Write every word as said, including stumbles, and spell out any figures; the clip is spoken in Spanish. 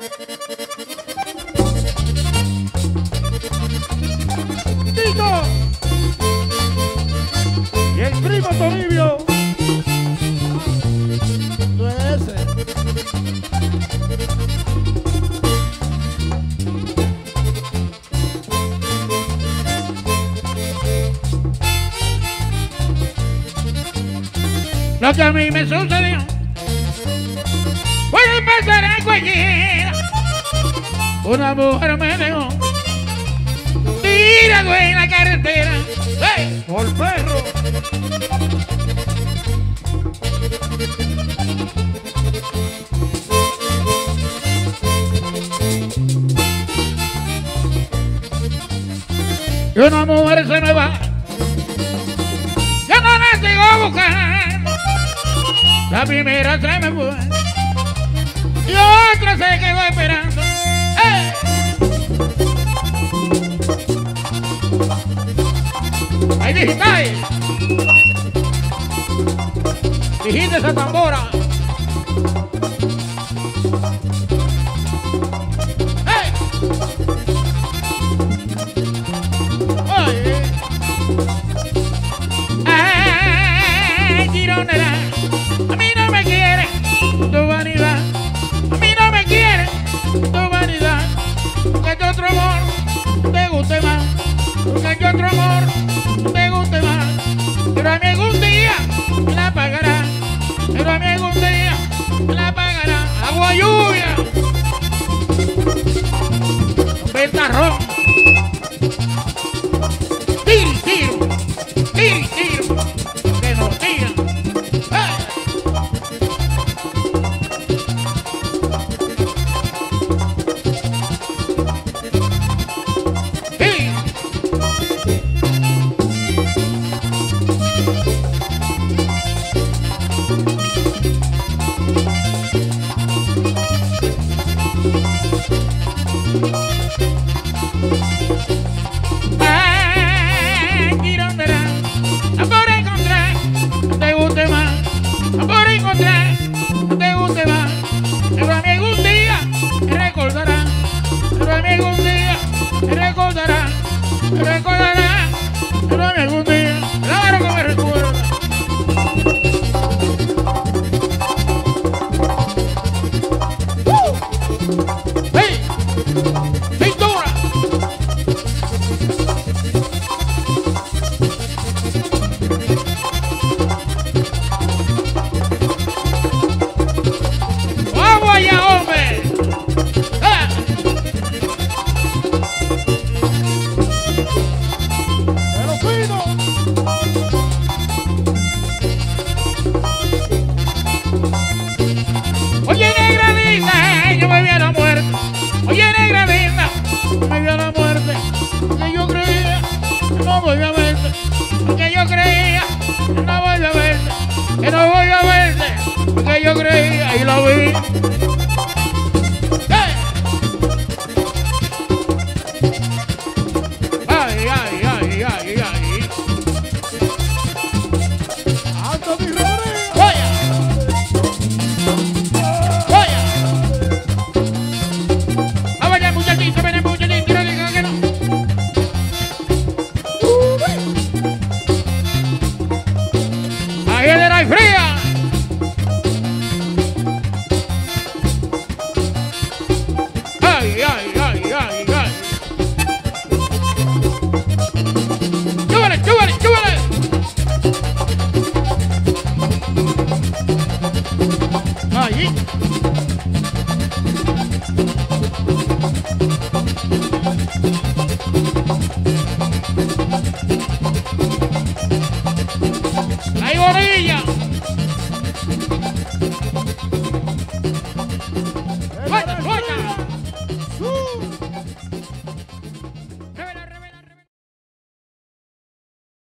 Tito y el primo Toribio. No es ese. Lo que a mí me sucedió puede pasar a cualquiera. Una mujer me dejó tirado en la carretera. ¡Hey! Por perro. Y una mujer se me va, yo no la sigo buscando. La primera se me fue y otra se quedó esperando. ¡Eh! ¡Ahí digital! Dijiste esa tambora. ¡Eh! ¡Oye! ¡Ay, Gironera! A mí no me quiere tu vanidad, a mí no me quiere tu vanidad, porque que otro amor te guste más, porque que otro amor te guste más, pero a mí algún día me la pagará, pero a mí algún día me la pagará. Agua lluvia, ventarrón, tiro, tiro, tiro, tiro, que nos tiran. Ay, Girondera, por encontrar te guste más, por encontrar te guste más, pero a mí algún día recordará, pero a mí algún día recordará, recordará, pero a mí algún día, claro que me recuerda. ¡Uh! ¡Hey! ¡Cintura! ¡Vamos allá, hombre! ¡Ah! Pero fino. Oye, negra linda, yo me vi a la muerte. Oye, negra linda, me vi a la muerte. Que yo creía que no voy a verte. Que yo creía que no voy a verte. Que no voy a verte. Que yo creía y lo vi. ¡Eh! Ay, ay, ay, ay, ay. Anthony Rodríguez. ¡Vaya! ¡Vaya! ¡A bailar, muchachito! ¡Ven, muchachito! ¡No digan que no! ¡Ahí es de la fría! ¡Ay, ay, ay, ay, ay! ¡Chúbale, chúbale, chúbale! Ahí. ¡Ahí, Borilla!